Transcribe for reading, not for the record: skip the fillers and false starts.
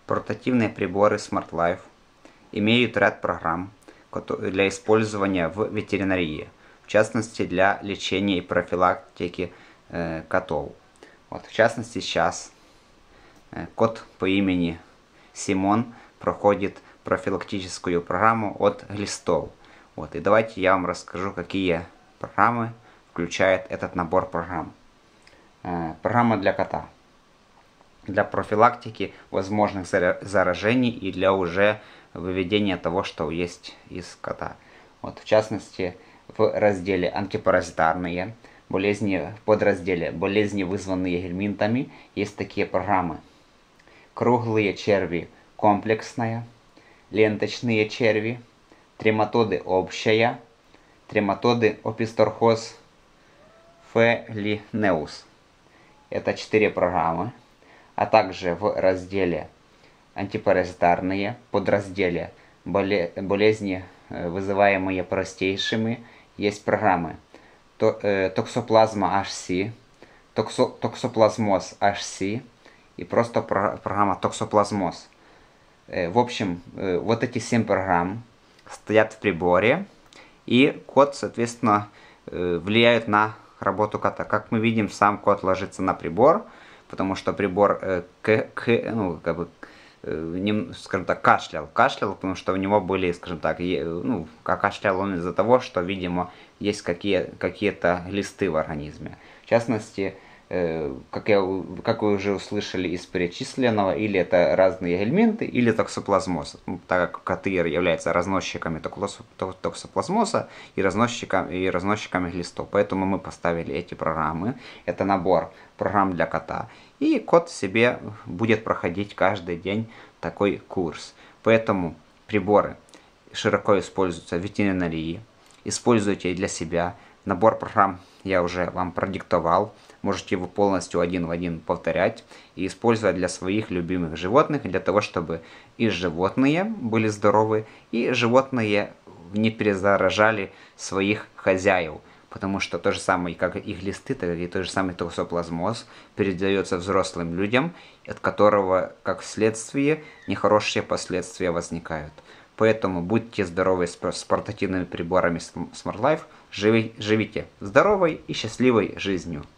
Портативные приборы Smart Life имеют ряд программ для использования в ветеринарии, в частности для лечения и профилактики котов. Вот, в частности, сейчас кот по имени Симон проходит профилактическую программу от глистов. Вот, и давайте я вам расскажу, какие программы включает этот набор программ. Программа для кота. Для профилактики возможных заражений и для уже выведения того, что есть из кота. Вот, в частности, в разделе антипаразитарные болезни, в подразделе болезни, вызванные гельминтами, есть такие программы. Круглые черви комплексная, ленточные черви, трематоды общая, трематоды описторхоз фелинеус. Это 4 программы. А также в разделе антипаразитарные, подразделе болезни, вызываемые простейшими, есть программы токсоплазма HC, токсоплазмоз HC и просто программа токсоплазмоз. В общем, вот эти 7 программ стоят в приборе, и код, соответственно, влияет на работу кота. Как мы видим, сам кот ложится на прибор, потому что прибор, скажем так, кашлял, потому что у него были, скажем так, кашлял он из-за того, что, видимо, есть какие-то глисты в организме. В частности, как вы уже услышали из перечисленного, или это разные гельминты, или токсоплазмоз, так как коты являются разносчиками токсоплазмоза и разносчиками глистов. Поэтому мы поставили эти программы. Это набор программ для кота. И кот себе будет проходить каждый день такой курс. Поэтому приборы широко используются в ветеринарии. Используйте для себя. Набор программ я уже вам продиктовал. Можете его полностью один в один повторять и использовать для своих любимых животных, для того, чтобы и животные были здоровы, и животные не перезаражали своих хозяев. Потому что то же самое, как и глисты, так и тот же самый токсоплазмоз передается взрослым людям, от которого, как следствие, нехорошие последствия возникают. Поэтому будьте здоровы с портативными приборами Smart Life, живите здоровой и счастливой жизнью.